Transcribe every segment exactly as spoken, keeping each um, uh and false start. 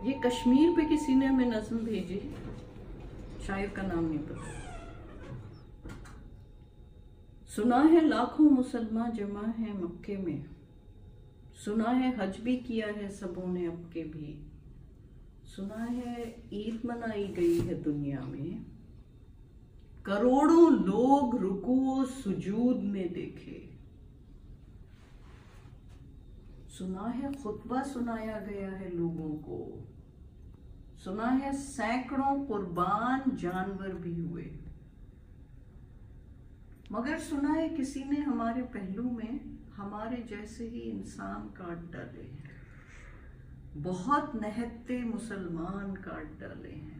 ये कश्मीर पे किसी ने हमें नज़्म भेजी, शायर का नाम नहीं पता। सुना है लाखों मुसलमान जमा है मक्के में, सुना है हज भी किया है सबों ने अब के भी, सुना है ईद मनाई गई है दुनिया में, करोड़ों लोग रुकू सुजूद में देखे, सुना है खुतबा सुनाया गया है लोगों को, सुना है सैकड़ों कुर्बान जानवर भी हुए, मगर सुना है किसी ने हमारे पहलू में हमारे जैसे ही इंसान काट डाले हैं, बहुत नहत्ते मुसलमान काट डाले हैं।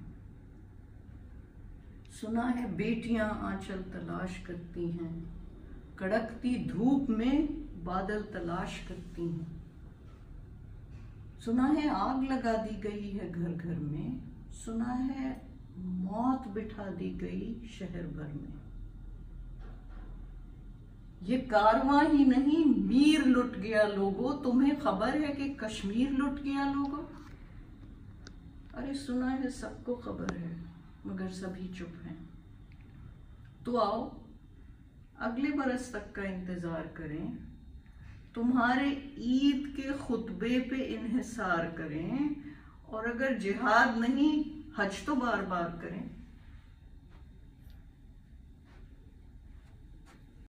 सुना है बेटियां आंचल तलाश करती हैं, कड़कती धूप में बादल तलाश करती हैं, सुना है आग लगा दी गई है घर घर में, सुना है मौत बिठा दी गई शहर भर में। ये कारवां ही नहीं मीर लुट गया लोगों, तुम्हें खबर है कि कश्मीर लुट गया लोगों? अरे सुना है सबको खबर है मगर सभी चुप हैं। तो आओ अगले बरस तक का इंतजार करें, तुम्हारे ईद के खुतबे पे इन्हिसार करें, और अगर जिहाद नहीं हज तो बार बार करें।